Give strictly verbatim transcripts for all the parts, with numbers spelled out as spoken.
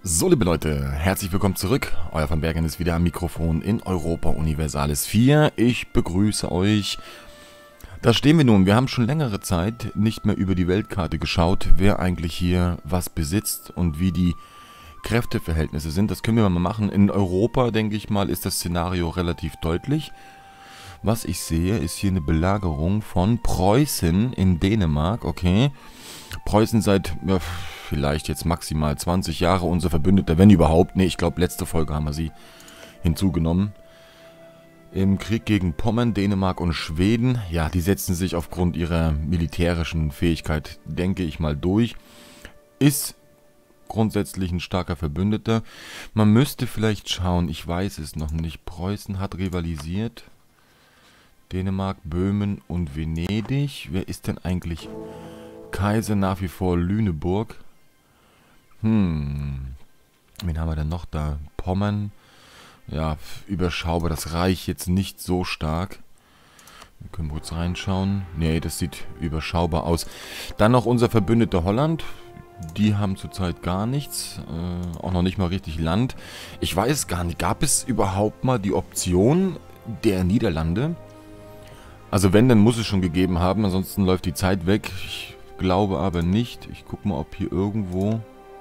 So, liebe Leute, herzlich willkommen zurück. Euer von Bergen ist wieder am Mikrofon in Europa Universalis vier. Ich begrüße euch. Da stehen wir nun. Wir haben schon längere Zeit nicht mehr über die Weltkarte geschaut, wer eigentlich hier was besitzt und wie die Kräfteverhältnisse sind. Das können wir mal machen. In Europa, denke ich mal, ist das Szenario relativ deutlich. Was ich sehe, ist hier eine Belagerung von Preußen in Dänemark. Okay. Preußen seit, ja, vielleicht jetzt maximal zwanzig Jahre unser Verbündeter, wenn überhaupt. Ne, ich glaube, letzte Folge haben wir sie hinzugenommen. Im Krieg gegen Pommern, Dänemark und Schweden. Ja, die setzen sich aufgrund ihrer militärischen Fähigkeit, denke ich mal, durch. Ist grundsätzlich ein starker Verbündeter. Man müsste vielleicht schauen, ich weiß es noch nicht. Preußen hat rivalisiert. Dänemark, Böhmen und Venedig. Wer ist denn eigentlich Kaiser nach wie vor? Lüneburg. Hm. Wen haben wir denn noch da? Pommern. Ja, überschaubar. Das Reich jetzt nicht so stark. Wir können kurz reinschauen. Nee, das sieht überschaubar aus. Dann noch unser Verbündeter Holland. Die haben zurzeit gar nichts. Äh, auch noch nicht mal richtig Land. Ich weiß gar nicht. Gab es überhaupt mal die Option der Niederlande? Also wenn, dann muss es schon gegeben haben. Ansonsten läuft die Zeit weg. Ich glaube aber nicht. Ich gucke mal, ob hier irgendwo...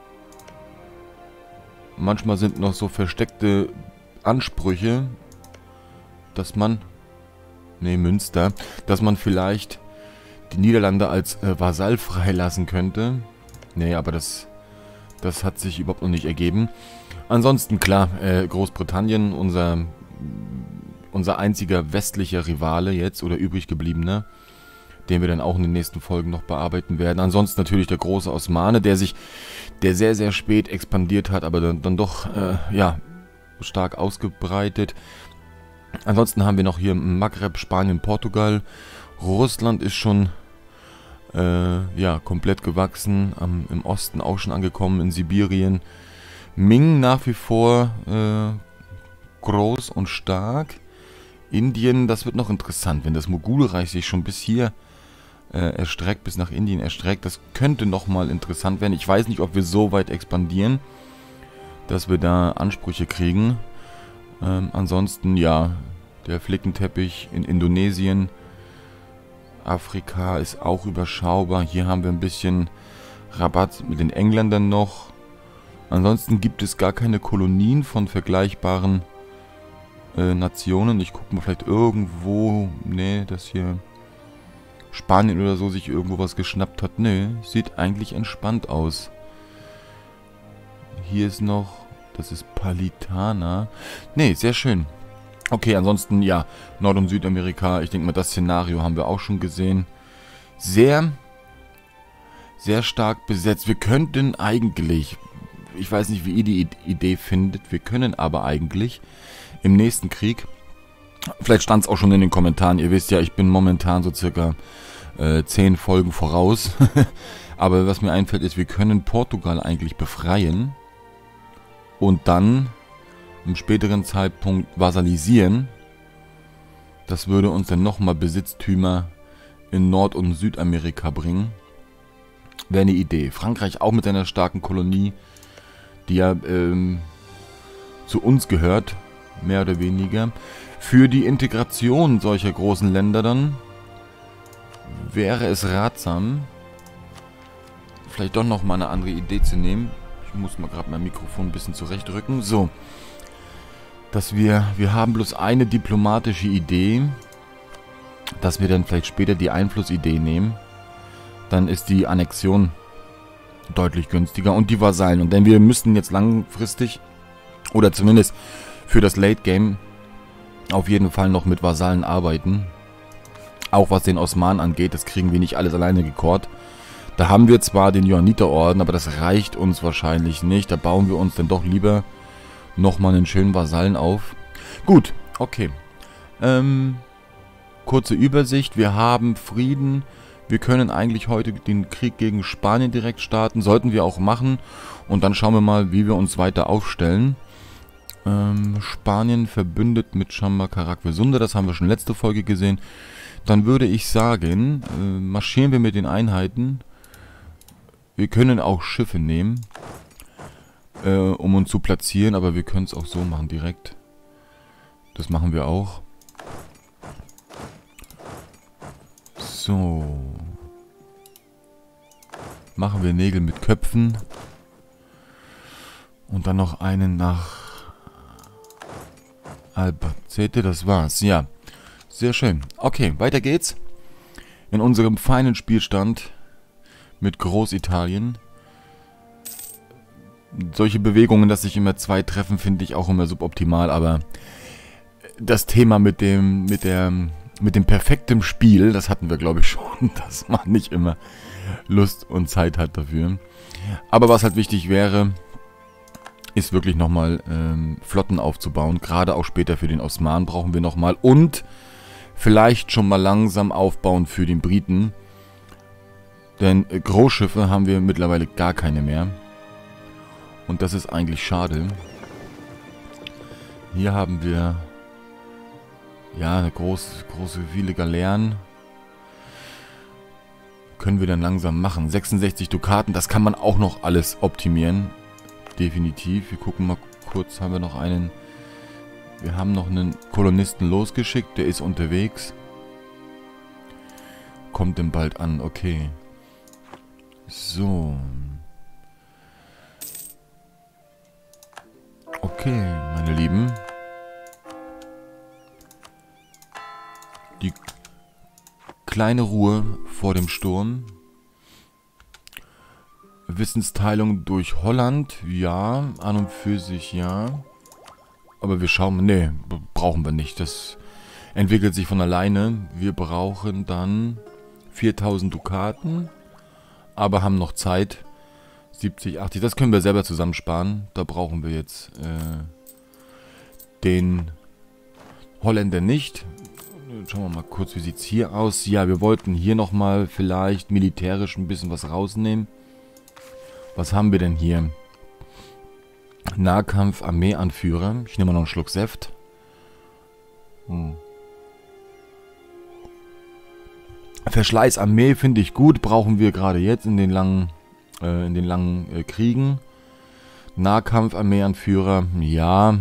Manchmal sind noch so versteckte Ansprüche, dass man... Ne, Münster. Dass man vielleicht die Niederlande als äh, Vasall freilassen könnte. Ne, aber das... Das hat sich überhaupt noch nicht ergeben. Ansonsten, klar, äh, Großbritannien, unser... Unser einziger westlicher Rivale jetzt, oder übrig gebliebener, den wir dann auch in den nächsten Folgen noch bearbeiten werden. Ansonsten natürlich der große Osmane, der sich, der sehr, sehr spät expandiert hat, aber dann, dann doch, äh, ja, stark ausgebreitet. Ansonsten haben wir noch hier Maghreb, Spanien, Portugal. Russland ist schon, äh, ja, komplett gewachsen, am, im Osten auch schon angekommen, in Sibirien. Ming nach wie vor äh, groß und stark. Indien, das wird noch interessant, wenn das Mogulreich sich schon bis hier äh, erstreckt, bis nach Indien erstreckt. Das könnte nochmal interessant werden. Ich weiß nicht, ob wir so weit expandieren, dass wir da Ansprüche kriegen. Ähm, ansonsten, ja, der Flickenteppich in Indonesien. Afrika ist auch überschaubar. Hier haben wir ein bisschen Rabatt mit den Engländern noch. Ansonsten gibt es gar keine Kolonien von vergleichbaren Äh, Nationen. Ich gucke mal vielleicht irgendwo, ne, dass hier Spanien oder so sich irgendwo was geschnappt hat. Ne, sieht eigentlich entspannt aus. Hier ist noch, das ist Palitana. Ne, sehr schön. Okay, ansonsten, ja, Nord- und Südamerika, ich denke mal, das Szenario haben wir auch schon gesehen. Sehr, sehr stark besetzt. Wir könnten eigentlich, ich weiß nicht, wie ihr die Idee findet, wir können aber eigentlich im nächsten Krieg, vielleicht stand es auch schon in den Kommentaren, ihr wisst ja, ich bin momentan so circa äh, zehn Folgen voraus, aber was mir einfällt ist, wir können Portugal eigentlich befreien und dann im späteren Zeitpunkt vasalisieren. Das würde uns dann nochmal Besitztümer in Nord- und Südamerika bringen. Wäre eine Idee. Frankreich auch mit einer starken Kolonie, die ja ähm, zu uns gehört, mehr oder weniger. Für die Integration solcher großen Länder dann wäre es ratsam, vielleicht doch noch mal eine andere Idee zu nehmen. Ich muss mal gerade mein Mikrofon ein bisschen zurechtrücken. So, dass wir, wir haben bloß eine diplomatische Idee, dass wir dann vielleicht später die Einflussidee nehmen. Dann ist die Annexion deutlich günstiger und die Vasallen. Und denn wir müssen jetzt langfristig oder zumindest für das Late Game auf jeden Fall noch mit Vasallen arbeiten. Auch was den Osmanen angeht, das kriegen wir nicht alles alleine gekorrt. Da haben wir zwar den Johanniterorden, aber das reicht uns wahrscheinlich nicht. Da bauen wir uns dann doch lieber nochmal einen schönen Vasallen auf. Gut, okay. Ähm, kurze Übersicht. Wir haben Frieden. Wir können eigentlich heute den Krieg gegen Spanien direkt starten. Sollten wir auch machen. Und dann schauen wir mal, wie wir uns weiter aufstellen. Ähm, Spanien verbündet mit Chamber-Karak-Vesunder. Das haben wir schon letzte Folge gesehen. Dann würde ich sagen, äh, marschieren wir mit den Einheiten. Wir können auch Schiffe nehmen. äh, um uns zu platzieren. Aber wir können es auch so machen direkt. Das machen wir auch. So. Machen wir Nägel mit Köpfen. Und dann noch einen nach Albacete. Das war's. Ja. Sehr schön. Okay, weiter geht's. In unserem feinen Spielstand mit Großitalien. Solche Bewegungen, dass sich immer zwei treffen, finde ich auch immer suboptimal. Aber das Thema mit dem, mit der, mit dem perfekten Spiel, das hatten wir, glaube ich, schon, dass man nicht immer Lust und Zeit hat dafür. Aber was halt wichtig wäre, ist wirklich nochmal ähm, Flotten aufzubauen. Gerade auch später für den Osmanen brauchen wir nochmal. Und vielleicht schon mal langsam aufbauen für den Briten. Denn äh, Großschiffe haben wir mittlerweile gar keine mehr. Und das ist eigentlich schade. Hier haben wir ja eine groß, große, viele Galeeren. Können wir dann langsam machen. sechsundsechzig Dukaten, das kann man auch noch alles optimieren. Definitiv. Wir gucken mal kurz, haben wir noch einen... Wir haben noch einen Kolonisten losgeschickt, der ist unterwegs. Kommt denn bald an, okay. So. Okay, meine Lieben. Die kleine Ruhe vor dem Sturm. Wissensteilung durch Holland, ja, an und für sich, ja. Aber wir schauen, nee, brauchen wir nicht. Das entwickelt sich von alleine. Wir brauchen dann viertausend Dukaten, aber haben noch Zeit. siebzig, achtzig, das können wir selber zusammensparen. Da brauchen wir jetzt äh, den Holländer nicht. Schauen wir mal kurz, wie sieht es hier aus. Ja, wir wollten hier nochmal vielleicht militärisch ein bisschen was rausnehmen. Was haben wir denn hier? Nahkampf, Armeeanführer. Ich nehme mal noch einen Schluck Seft. Hm. Verschleiß Armee finde ich gut. Brauchen wir gerade jetzt in den langen, äh, in den langen äh, Kriegen. Nahkampf, Armeeanführer. Ja.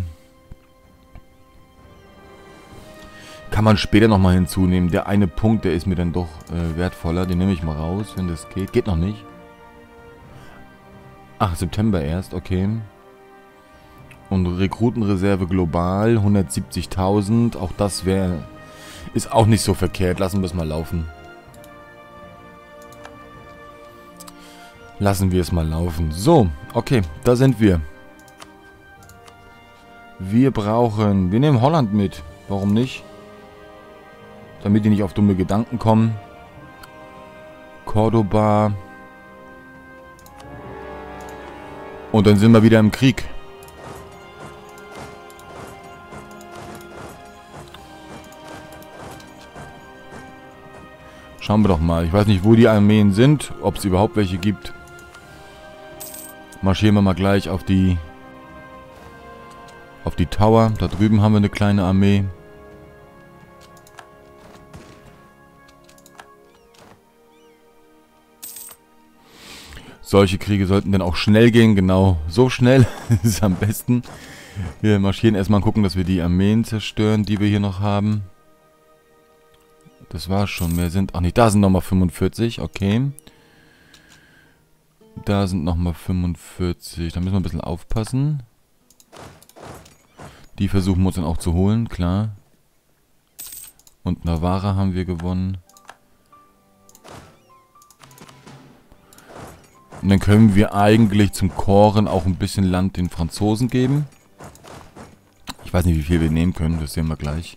Kann man später nochmal hinzunehmen. Der eine Punkt, der ist mir dann doch äh, wertvoller. Den nehme ich mal raus, wenn das geht. Geht noch nicht. Ach, September erst. Okay. Und Rekrutenreserve global, hundertsiebzigtausend. Auch das wäre... Ist auch nicht so verkehrt. Lassen wir es mal laufen. Lassen wir es mal laufen. So, okay, da sind wir. Wir brauchen... Wir nehmen Holland mit. Warum nicht? Damit die nicht auf dumme Gedanken kommen. Cordoba. Und dann sind wir wieder im Krieg. Schauen wir doch mal. Ich weiß nicht, wo die Armeen sind. Ob es überhaupt welche gibt. Marschieren wir mal gleich auf die... Auf die Tower. Da drüben haben wir eine kleine Armee. Solche Kriege sollten dann auch schnell gehen. Genau, so schnell ist am besten. Wir marschieren erstmal und gucken, dass wir die Armeen zerstören, die wir hier noch haben. Das war's schon. Mehr sind... Ach nicht, da sind nochmal fünfundvierzig. Okay. Da sind nochmal fünfundvierzig. Da müssen wir ein bisschen aufpassen. Die versuchen wir uns dann auch zu holen, klar. Und Navarra haben wir gewonnen. Und dann können wir eigentlich zum Koren auch ein bisschen Land den Franzosen geben. Ich weiß nicht, wie viel wir nehmen können. Das sehen wir gleich.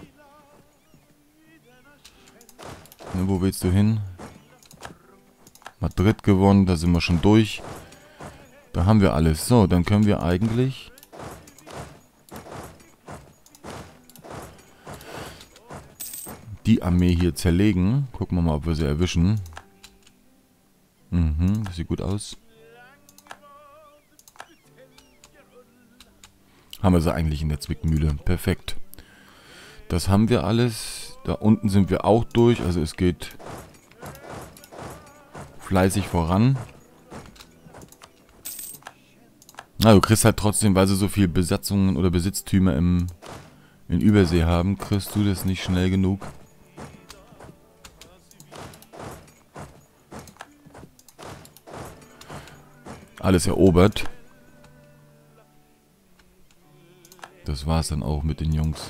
Ne, wo willst du hin? Madrid gewonnen. Da sind wir schon durch. Da haben wir alles. So, dann können wir eigentlich... die Armee hier zerlegen. Gucken wir mal, ob wir sie erwischen. Mhm, das sieht gut aus. Haben wir sie eigentlich in der Zwickmühle. Perfekt. Das haben wir alles. Da unten sind wir auch durch. Also es geht fleißig voran. Na, du kriegst halt trotzdem, weil sie so viel Besatzungen oder Besitztümer im, in Übersee haben, kriegst du das nicht schnell genug. Alles erobert. Das war's dann auch mit den Jungs.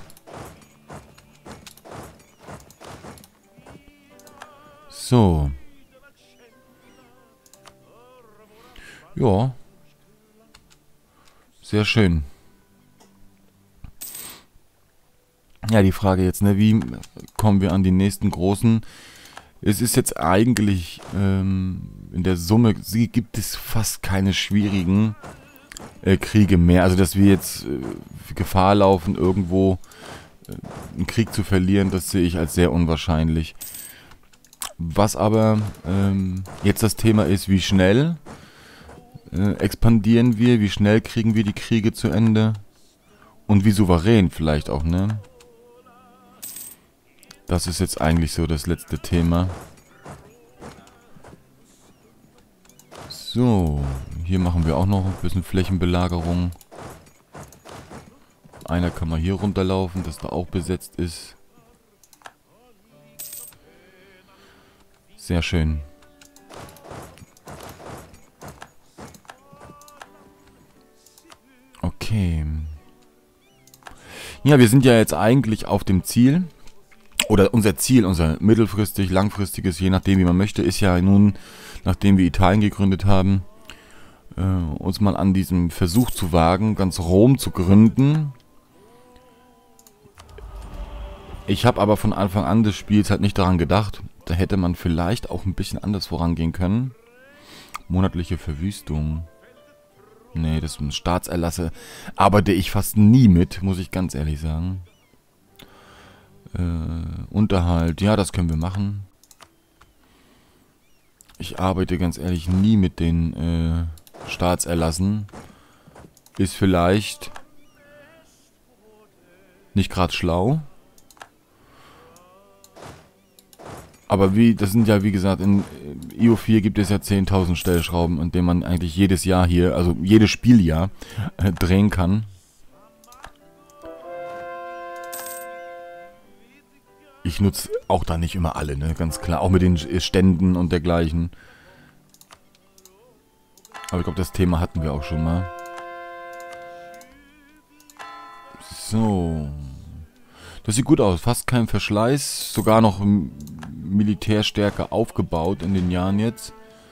So. Ja. Sehr schön. Ja, die Frage jetzt, ne, wie kommen wir an die nächsten großen? Es ist jetzt eigentlich ähm, in der Summe sie gibt es fast keine schwierigen äh, Kriege mehr. Also dass wir jetzt äh, Gefahr laufen, irgendwo äh, einen Krieg zu verlieren, das sehe ich als sehr unwahrscheinlich. Was aber ähm, jetzt das Thema ist, wie schnell äh, expandieren wir, wie schnell kriegen wir die Kriege zu Ende und wie souverän vielleicht auch, ne? Das ist jetzt eigentlich so das letzte Thema. So, hier machen wir auch noch ein bisschen Flächenbelagerung. Einer kann mal hier runterlaufen, dass da auch besetzt ist. Sehr schön. Okay. Ja, wir sind ja jetzt eigentlich auf dem Ziel. Oder unser Ziel, unser mittelfristig, langfristiges, je nachdem wie man möchte, ist ja nun, nachdem wir Italien gegründet haben, äh, uns mal an diesem Versuch zu wagen, ganz Rom zu gründen. Ich habe aber von Anfang an des Spiels halt nicht daran gedacht, da hätte man vielleicht auch ein bisschen anders vorangehen können. Monatliche Verwüstung. Nee, das sind Staatserlasse. Arbeite ich fast nie mit, muss ich ganz ehrlich sagen. Äh, Unterhalt, ja, das können wir machen. Ich arbeite ganz ehrlich nie mit den äh, Staatserlassen. Ist vielleicht nicht gerade schlau. Aber wie, das sind ja wie gesagt, in I O vier gibt es ja zehntausend Stellschrauben, an denen man eigentlich jedes Jahr hier, also jedes Spieljahr, äh, drehen kann. Ich nutze auch da nicht immer alle, ne, ganz klar. Auch mit den Ständen und dergleichen. Aber ich glaube, das Thema hatten wir auch schon mal. So. Das sieht gut aus. Fast kein Verschleiß. Sogar noch Militärstärke aufgebaut in den Jahren jetzt.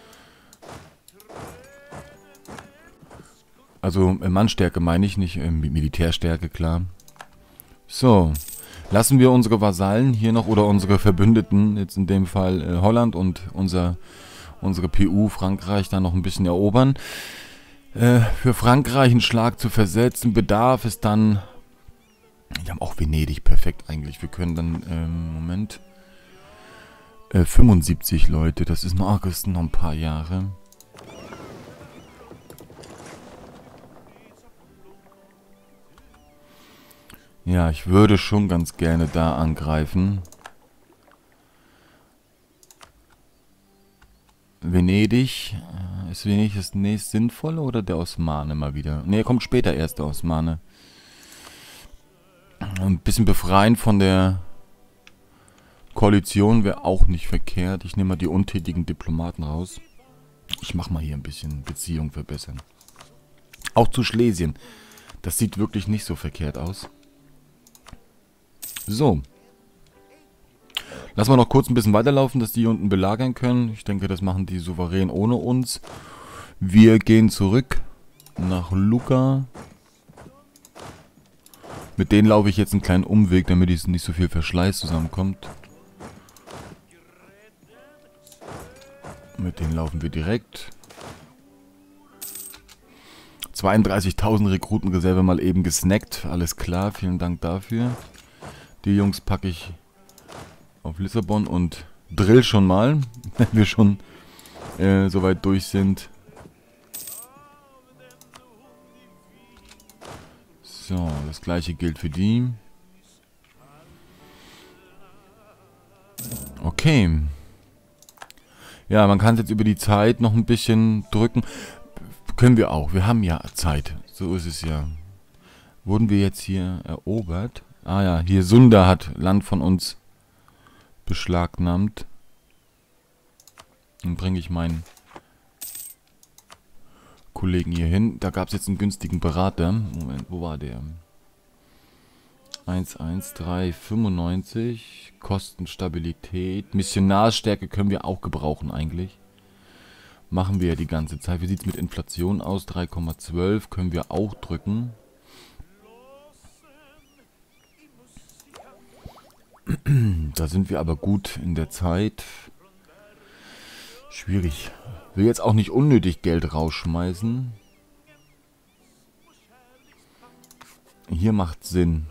Also Mannstärke meine ich, nicht Militärstärke, klar. So. Lassen wir unsere Vasallen hier noch oder unsere Verbündeten, jetzt in dem Fall äh, Holland und unser, unsere P U Frankreich, da noch ein bisschen erobern. Äh, für Frankreich einen Schlag zu versetzen, bedarf es dann... Wir haben auch Venedig, perfekt eigentlich. Wir können dann, ähm, Moment... Äh, fünfundsiebzig Leute, das ist noch, das sind noch ein paar Jahre. Ja, ich würde schon ganz gerne da angreifen. Venedig. Ist Venedig das nächst sinnvolle oder der Osmane mal wieder? Ne, kommt später erst der Osmane. Ein bisschen befreien von der Koalition wäre auch nicht verkehrt. Ich nehme mal die untätigen Diplomaten raus. Ich mache mal hier ein bisschen Beziehung verbessern. Auch zu Schlesien. Das sieht wirklich nicht so verkehrt aus. So. Lassen wir noch kurz ein bisschen weiterlaufen, dass die hier unten belagern können. Ich denke, das machen die souverän ohne uns. Wir gehen zurück nach Lucca. Mit denen laufe ich jetzt einen kleinen Umweg, damit nicht so viel Verschleiß zusammenkommt. Mit denen laufen wir direkt. zweiunddreißigtausend Rekrutenreserve mal eben gesnackt. Alles klar, vielen Dank dafür. Die Jungs packe ich auf Lissabon und drill schon mal, wenn wir schon äh, soweit durch sind. So, das gleiche gilt für die. Okay. Ja, man kann es jetzt über die Zeit noch ein bisschen drücken. Können wir auch. Wir haben ja Zeit. So ist es ja. Wurden wir jetzt hier erobert? Ah ja, hier Sunda hat Land von uns beschlagnahmt. Dann bringe ich meinen Kollegen hier hin. Da gab es jetzt einen günstigen Berater. Moment, wo war der? eins eins drei fünfundneunzig. Kostenstabilität. Missionarstärke können wir auch gebrauchen eigentlich. Machen wir ja die ganze Zeit. Wie sieht es mit Inflation aus? drei Komma zwölf können wir auch drücken. Da sind wir aber gut in der Zeit. Schwierig. Will jetzt auch nicht unnötig Geld rausschmeißen. Hier macht Sinn.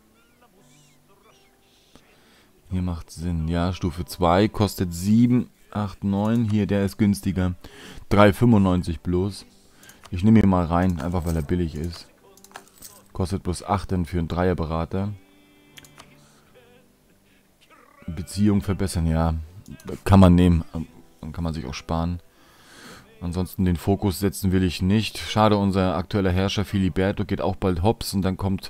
Hier macht Sinn. Ja, Stufe zwei kostet sieben, acht, neun. Hier, der ist günstiger. drei fünfundneunzig bloß. Ich nehme ihn mal rein, einfach weil er billig ist. Kostet bloß acht dann für einen Dreierberater. Beziehung verbessern, ja. Kann man nehmen. Dann kann man sich auch sparen. Ansonsten den Fokus setzen will ich nicht. Schade, unser aktueller Herrscher Filiberto geht auch bald hops und dann kommt...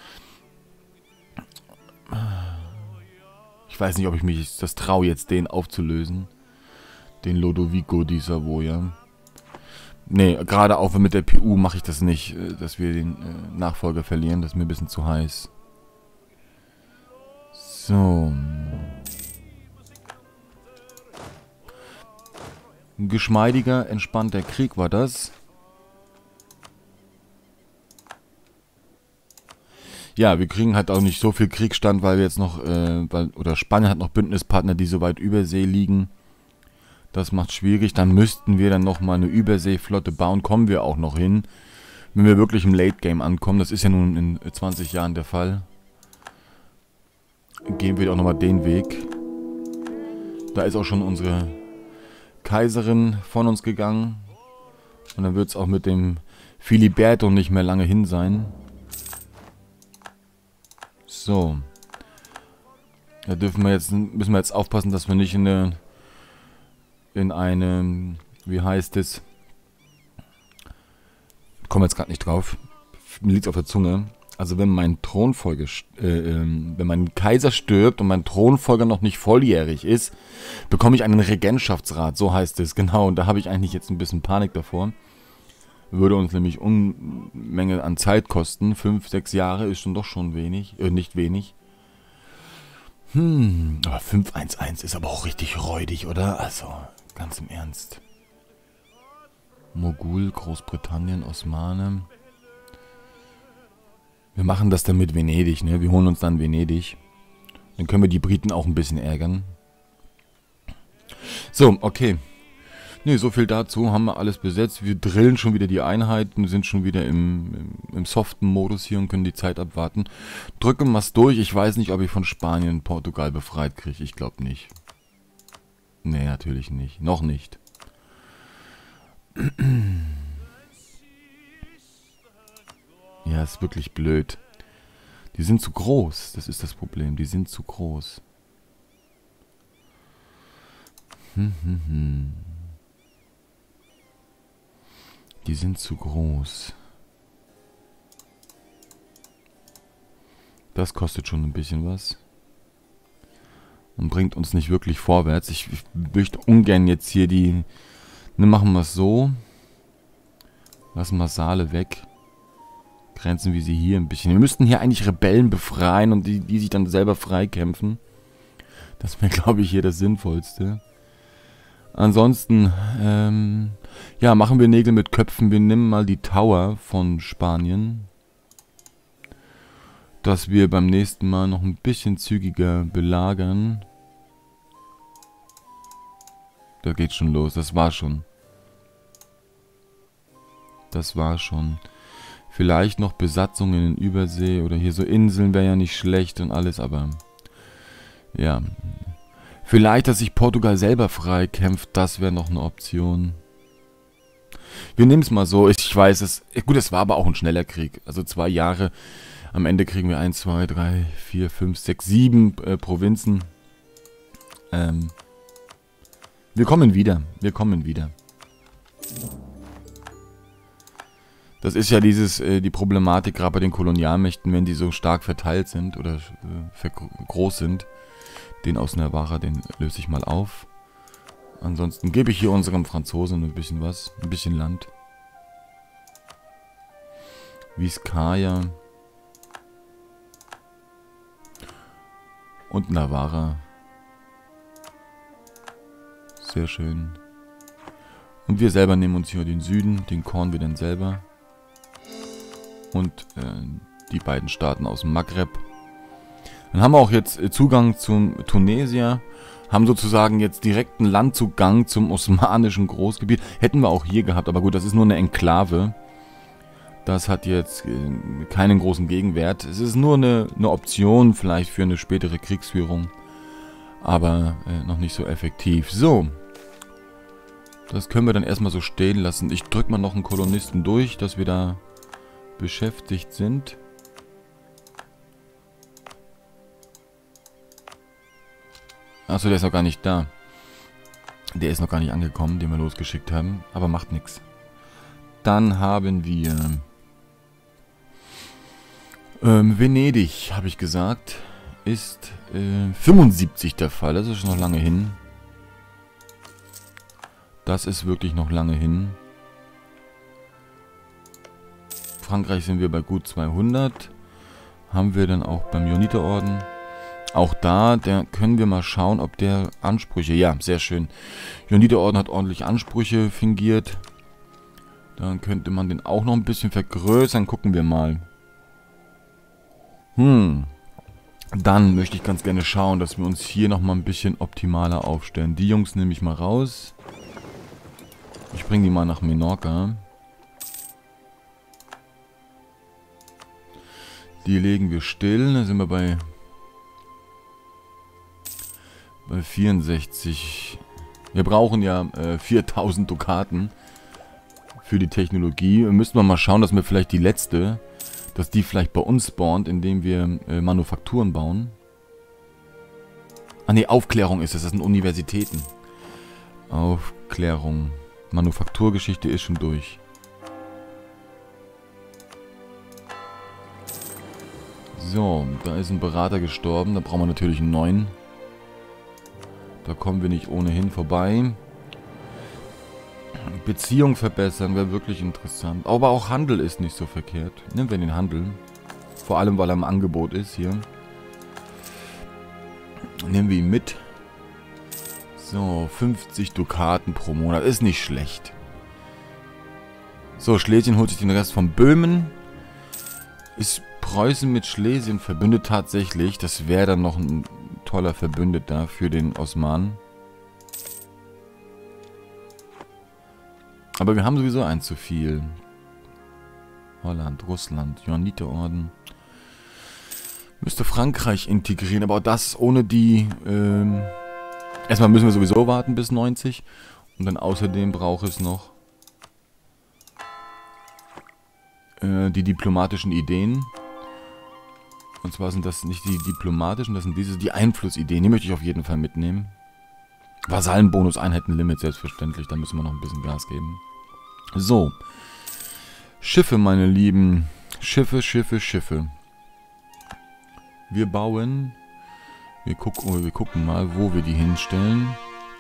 Ich weiß nicht, ob ich mich das traue, jetzt den aufzulösen. Den Lodovico di Savoia. Nee, gerade auch mit der P U mache ich das nicht, dass wir den äh, Nachfolger verlieren. Das ist mir ein bisschen zu heiß. So. Ein geschmeidiger, entspannter Krieg war das. Ja, wir kriegen halt auch nicht so viel Kriegsstand, weil wir jetzt noch, äh, weil, oder Spanien hat noch Bündnispartner, die so weit Übersee liegen. Das macht schwierig. Dann müssten wir dann nochmal eine Überseeflotte bauen. Kommen wir auch noch hin. Wenn wir wirklich im Late Game ankommen. Das ist ja nun in zwanzig Jahren der Fall. Gehen wir auch nochmal den Weg. Da ist auch schon unsere Kaiserin von uns gegangen. Und dann wird es auch mit dem Filiberto nicht mehr lange hin sein. So. Da dürfen wir jetzt, müssen wir jetzt aufpassen, dass wir nicht in eine, in eine, wie heißt es? Ich komme jetzt gerade nicht drauf. Mir liegt auf der Zunge. Also wenn mein Thronfolger, äh, wenn mein Kaiser stirbt und mein Thronfolger noch nicht volljährig ist, bekomme ich einen Regentschaftsrat, so heißt es, genau. Und da habe ich eigentlich jetzt ein bisschen Panik davor. Würde uns nämlich Unmenge an Zeit kosten. Fünf, sechs Jahre ist schon doch schon wenig, äh, nicht wenig. Hm, aber fünf eins eins ist aber auch richtig räudig, oder? Also, ganz im Ernst. Mogul, Großbritannien, Osmanen. Wir machen das dann mit Venedig, ne? Wir holen uns dann Venedig. Dann können wir die Briten auch ein bisschen ärgern. So, okay. Ne, so viel dazu. Haben wir alles besetzt. Wir drillen schon wieder die Einheiten, sind schon wieder im, im, im soften Modus hier und können die Zeit abwarten. Drücken wir es durch. Ich weiß nicht, ob ich von Spanien und Portugal befreit kriege. Ich glaube nicht. Ne, natürlich nicht. Noch nicht. Ja, ist wirklich blöd. Die sind zu groß. Das ist das Problem. Die sind zu groß. Hm, hm, hm. Die sind zu groß. Das kostet schon ein bisschen was. Und bringt uns nicht wirklich vorwärts. Ich, ich möchte ungern jetzt hier die... Ne, machen wir es so. Lassen wir Saale weg. Grenzen wir sie hier ein bisschen. Wir müssten hier eigentlich Rebellen befreien und die, die sich dann selber freikämpfen. Das wäre, glaube ich, hier das Sinnvollste. Ansonsten, ähm, ja, machen wir Nägel mit Köpfen. Wir nehmen mal die Tower von Spanien. Dass wir beim nächsten Mal noch ein bisschen zügiger belagern. Da geht schon los. Das war schon. Das war schon. Vielleicht noch Besatzungen in Übersee oder hier so Inseln wäre ja nicht schlecht und alles, aber ja. Vielleicht, dass sich Portugal selber freikämpft, das wäre noch eine Option. Wir nehmen es mal so. Ich weiß es. Gut, es war aber auch ein schneller Krieg. Also zwei Jahre. Am Ende kriegen wir eins, zwei, drei, vier, fünf, sechs, sieben äh, Provinzen. Ähm, wir kommen wieder. Wir kommen wieder. Das ist ja dieses, äh, die Problematik gerade bei den Kolonialmächten, wenn die so stark verteilt sind oder äh, groß sind. Den aus Navarra, den löse ich mal auf. Ansonsten gebe ich hier unserem Franzosen ein bisschen was, ein bisschen Land. Vizcaya. Und Navarra. Sehr schön. Und wir selber nehmen uns hier den Süden, den Korn wir dann selber. Und äh, die beiden Staaten aus dem Maghreb. Dann haben wir auch jetzt äh, Zugang zum Tunesier. Haben sozusagen jetzt direkten Landzugang zum osmanischen Großgebiet. Hätten wir auch hier gehabt, aber gut, das ist nur eine Enklave. Das hat jetzt äh, keinen großen Gegenwert. Es ist nur eine, eine Option vielleicht für eine spätere Kriegsführung. Aber äh, noch nicht so effektiv. So. Das können wir dann erstmal so stehen lassen. Ich drücke mal noch einen Kolonisten durch, dass wir da beschäftigt sind. Achso, der ist noch gar nicht da. Der ist noch gar nicht angekommen, den wir losgeschickt haben. Aber macht nichts. Dann haben wir ähm, Venedig, habe ich gesagt. Ist äh, fünfundsiebzig der Fall. Das ist noch lange hin. Das ist wirklich noch lange hin. Frankreich sind wir bei gut zweihundert. Haben wir dann auch beim Johanniterorden. Auch da, der können wir mal schauen, ob der Ansprüche... Ja, sehr schön. Johanniterorden hat ordentlich Ansprüche fingiert. Dann könnte man den auch noch ein bisschen vergrößern. Gucken wir mal. Hm. Dann möchte ich ganz gerne schauen, dass wir uns hier nochmal ein bisschen optimaler aufstellen. Die Jungs nehme ich mal raus. Ich bringe die mal nach Menorca. Die legen wir still. Da sind wir bei, bei vierundsechzig. Wir brauchen ja äh, viertausend Dukaten für die Technologie. Müssen wir mal schauen, dass wir vielleicht die letzte, dass die vielleicht bei uns spawnt, indem wir äh, Manufakturen bauen. Ah ne, Aufklärung ist es. Das sind Universitäten. Aufklärung. Manufakturgeschichte ist schon durch. So, da ist ein Berater gestorben. Da brauchen wir natürlich einen neuen. Da kommen wir nicht ohnehin vorbei. Beziehung verbessern wäre wirklich interessant. Aber auch Handel ist nicht so verkehrt. Nehmen wir den Handel. Vor allem, weil er im Angebot ist hier. Nehmen wir ihn mit. So, fünfzig Dukaten pro Monat. Ist nicht schlecht. So, Schlesien holt sich den Rest von Böhmen. Ist Preußen mit Schlesien verbündet tatsächlich. Das wäre dann noch ein toller Verbündeter für den Osmanen. Aber wir haben sowieso ein zu viel. Holland, Russland, Johanniterorden. Müsste Frankreich integrieren, aber auch das ohne die... Ähm, erstmal müssen wir sowieso warten bis neunzig. Und dann außerdem braucht es noch äh, die diplomatischen Ideen. Und zwar sind das nicht die diplomatischen, das sind diese, die Einflussideen. Die möchte ich auf jeden Fall mitnehmen. Vasallenbonus, Einheitenlimit, selbstverständlich. Da müssen wir noch ein bisschen Gas geben. So. Schiffe, meine Lieben. Schiffe, Schiffe, Schiffe. Wir bauen... Wir gucken, wir gucken mal, wo wir die hinstellen.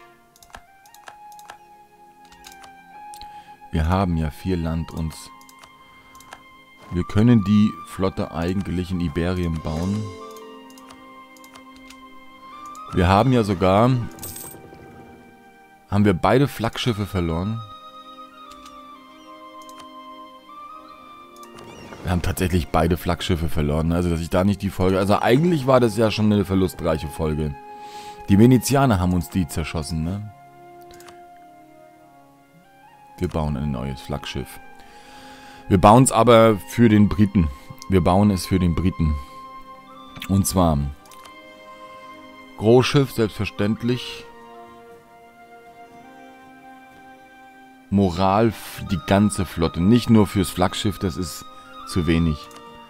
Wir haben ja viel Land uns. Wir können die Flotte eigentlich in Iberien bauen. Wir haben ja sogar... Haben wir beide Flaggschiffe verloren? Wir haben tatsächlich beide Flaggschiffe verloren. Also, dass ich da nicht die Folge... Also, eigentlich war das ja schon eine verlustreiche Folge. Die Venezianer haben uns die zerschossen, ne? Wir bauen ein neues Flaggschiff. Wir bauen es aber für den Briten. Wir bauen es für den Briten. Und zwar... Großschiff, selbstverständlich. Moral, die ganze Flotte. Nicht nur fürs Flaggschiff, das ist... zu wenig.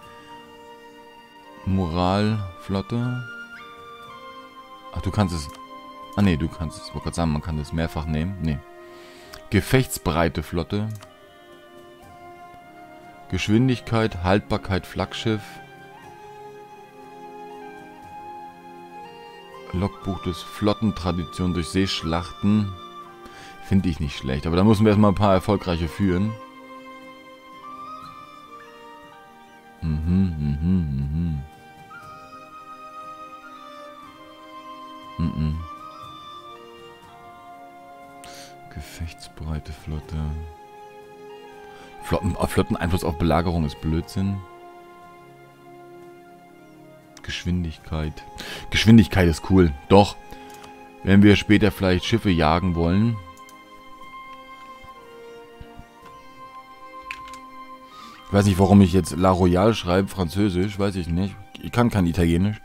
Moralflotte. Ach, du kannst es... Ah, ne, du kannst es... Ich wollte gerade sagen, man kann das mehrfach nehmen. Ne. Gefechtsbereite Flotte. Geschwindigkeit, Haltbarkeit, Flaggschiff. Logbuch des Flottentradition durch Seeschlachten. Finde ich nicht schlecht. Aber da müssen wir erstmal ein paar erfolgreiche führen. Mhm, mhm, mhm. Mhm. Gefechtsbereite Flotte. Flotten, Flotteneinfluss auf Belagerung ist Blödsinn. Geschwindigkeit. Geschwindigkeit ist cool. Doch, wenn wir später vielleicht Schiffe jagen wollen. Ich weiß nicht, warum ich jetzt La Royale schreibe, Französisch, weiß ich nicht. Ich kann kein Italienisch.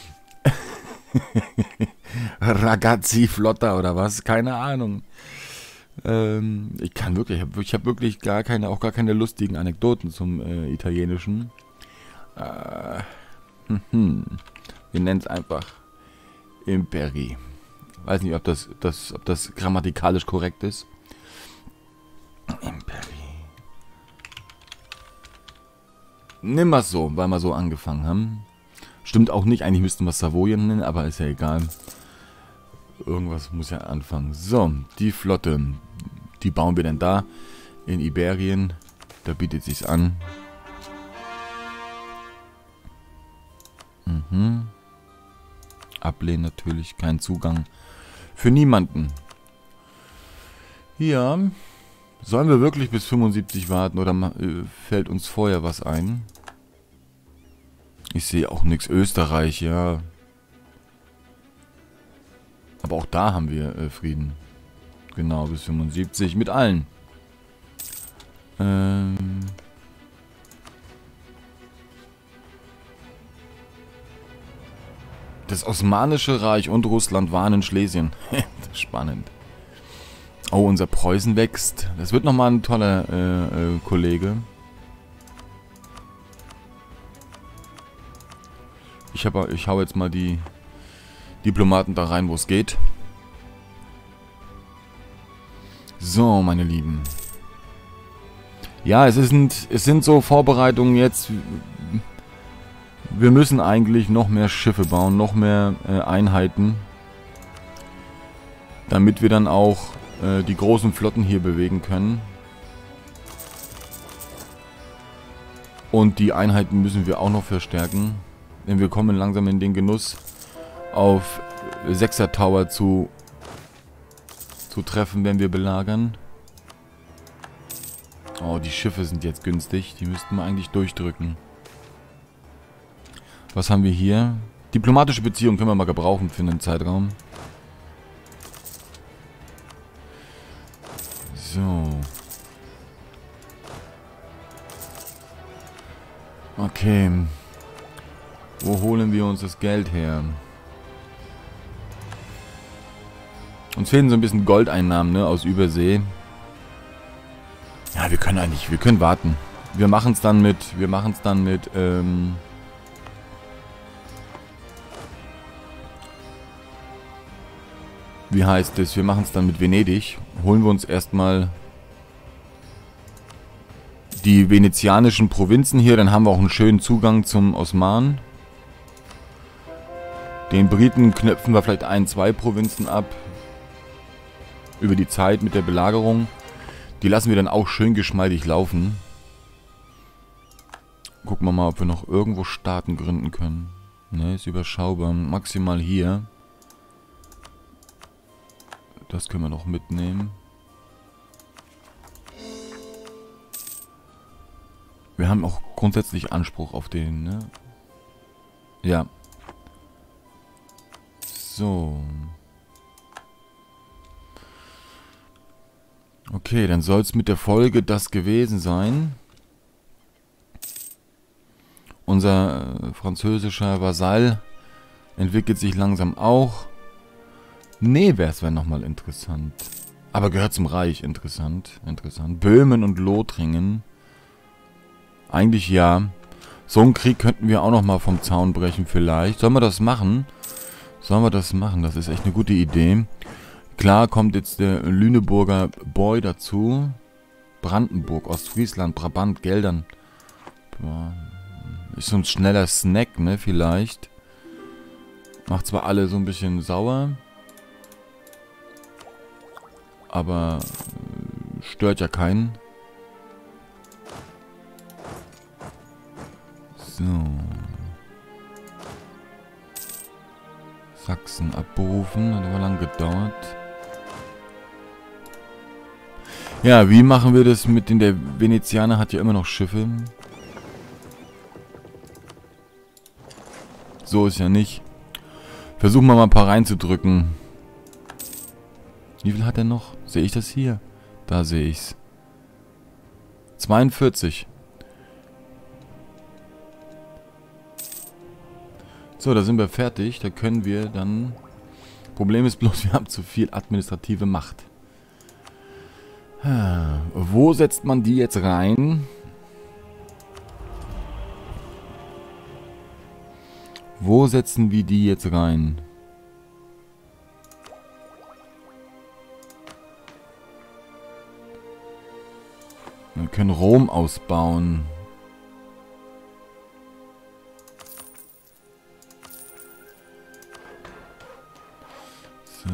Ragazzi Flotta oder was? Keine Ahnung. Ähm, ich kann wirklich, ich habe hab wirklich gar keine, auch gar keine lustigen Anekdoten zum äh, Italienischen. Äh, hm, wir nennen es einfach Imperi. Weiß nicht, ob das, das, ob das grammatikalisch korrekt ist. Imperi. Nimm mal so, weil wir so angefangen haben. Stimmt auch nicht, eigentlich müssten wir Savoyen nennen, aber ist ja egal. Irgendwas muss ja anfangen. So, die Flotte. Die bauen wir denn da? In Iberien. Da bietet sich's an. Mhm. Ablehnen natürlich. Kein Zugang. Für niemanden. Ja. Sollen wir wirklich bis fünfundsiebzig warten oder äh, fällt uns vorher was ein? Ich sehe auch nichts. Österreich, ja. Aber auch da haben wir äh, Frieden. Genau, bis fünfundsiebzig. Mit allen. Ähm. Das Osmanische Reich und Russland waren in Schlesien. Das ist spannend. Oh, unser Preußen wächst. Das wird nochmal ein toller äh, äh, Kollege. Ich, hab, ich hau jetzt mal die Diplomaten da rein, wo es geht. So, meine Lieben. Ja, es sind, es sind so Vorbereitungen jetzt. Wir müssen eigentlich noch mehr Schiffe bauen, noch mehr äh, Einheiten. Damit wir dann auch äh, die großen Flotten hier bewegen können. Und die Einheiten müssen wir auch noch verstärken. Denn wir kommen langsam in den Genuss, auf Sechser Tower zu, zu treffen, wenn wir belagern. Oh, die Schiffe sind jetzt günstig. Die müssten wir eigentlich durchdrücken. Was haben wir hier? Diplomatische Beziehungen können wir mal gebrauchen für einen Zeitraum. So. Okay. Wo holen wir uns das Geld her? Uns fehlen so ein bisschen Goldeinnahmen, ne, aus Übersee. Ja, wir können eigentlich, wir können warten. Wir machen es dann mit, wir machen es dann mit, ähm... Wie heißt es? Wir machen es dann mit Venedig. Holen wir uns erstmal die venezianischen Provinzen hier. Dann haben wir auch einen schönen Zugang zum Osman. Den Briten knöpfen wir vielleicht ein, zwei Provinzen ab. Über die Zeit mit der Belagerung. Die lassen wir dann auch schön geschmeidig laufen. Gucken wir mal, ob wir noch irgendwo Staaten gründen können. Ne, ist überschaubar. Maximal hier. Das können wir noch mitnehmen. Wir haben auch grundsätzlich Anspruch auf den, ne? Ja. So. Okay, dann soll es mit der Folge das gewesen sein. Unser äh, französischer Vasall entwickelt sich langsam auch. Nevers wäre nochmal interessant. Aber gehört zum Reich. Interessant, interessant. Böhmen und Lothringen. Eigentlich ja. So einen Krieg könnten wir auch nochmal vom Zaun brechen vielleicht. Sollen wir das machen? Sollen wir das machen? Das ist echt eine gute Idee. Klar kommt jetzt der Lüneburger Boy dazu. Brandenburg, Ostfriesland, Brabant, Geldern. Boah. Ist so ein schneller Snack, ne, vielleicht. Macht zwar alle so ein bisschen sauer. Aber äh, stört ja keinen. So. Sachsen abberufen. Hat aber lang gedauert. Ja, wie machen wir das mit den... Der Venezianer hat ja immer noch Schiffe. So ist ja nicht. Versuchen wir mal ein paar reinzudrücken. Wie viel hat er noch? Sehe ich das hier? Da sehe ich's. zweiundvierzig. So, da sind wir fertig. Da können wir dann... Problem ist bloß, wir haben zu viel administrative Macht. Wo setzt man die jetzt rein? Wo setzen wir die jetzt rein? Wir können Rom ausbauen. So.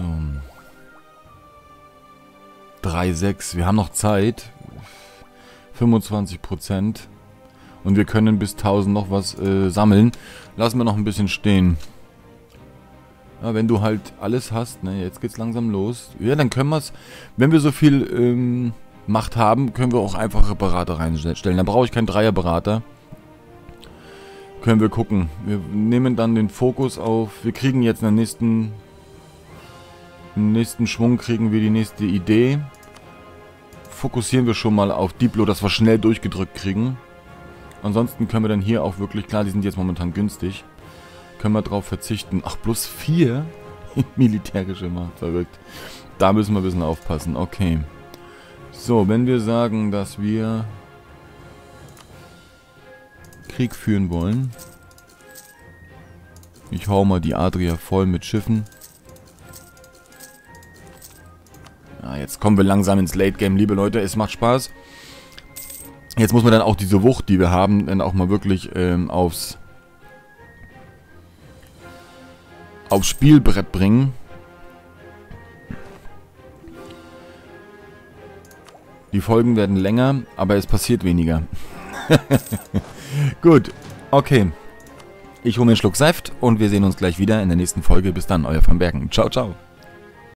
drei Komma sechs. Wir haben noch Zeit. fünfundzwanzig Prozent. Und wir können bis tausend noch was äh, sammeln. Lassen wir noch ein bisschen stehen. Ja, wenn du halt alles hast, ne, jetzt geht's langsam los. Ja, dann können wir es, wenn wir so viel ähm, Macht haben, können wir auch einfache Berater reinstellen. Da brauche ich keinen Dreierberater. Können wir gucken. Wir nehmen dann den Fokus auf, wir kriegen jetzt in der nächsten, im nächsten Schwung kriegen wir die nächste Idee. Fokussieren wir schon mal auf Diplo, dass wir schnell durchgedrückt kriegen. Ansonsten können wir dann hier auch wirklich, klar, die sind jetzt momentan günstig, können wir drauf verzichten. Ach, plus vier militärische Macht, verrückt. Da müssen wir ein bisschen aufpassen, okay. So, wenn wir sagen, dass wir Krieg führen wollen. Ich hau mal die Adria voll mit Schiffen. Ja, jetzt kommen wir langsam ins Late Game, liebe Leute, es macht Spaß. Jetzt muss man dann auch diese Wucht, die wir haben, dann auch mal wirklich ähm, aufs, aufs Spielbrett bringen. Die Folgen werden länger, aber es passiert weniger. Gut, okay. Ich hole mir einen Schluck Saft und wir sehen uns gleich wieder in der nächsten Folge. Bis dann, euer Van Bergen. Ciao, ciao.